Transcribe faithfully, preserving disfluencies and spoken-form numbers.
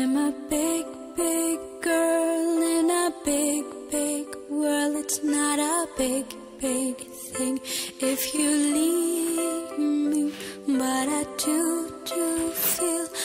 I'm a big, big girl in a big, big world. It's not a big, big thing if you leave me, but I do, do feel